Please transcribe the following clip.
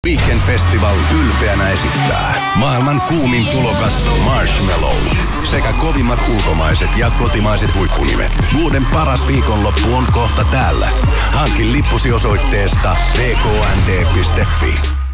Weekend Festival ylpeänä esittää maailman kuumin tulokas Marshmello sekä kovimmat ulkomaiset ja kotimaiset huippunimet. Vuoden paras viikonloppu on kohta täällä. Hankin lippusi osoitteesta vknd.fi.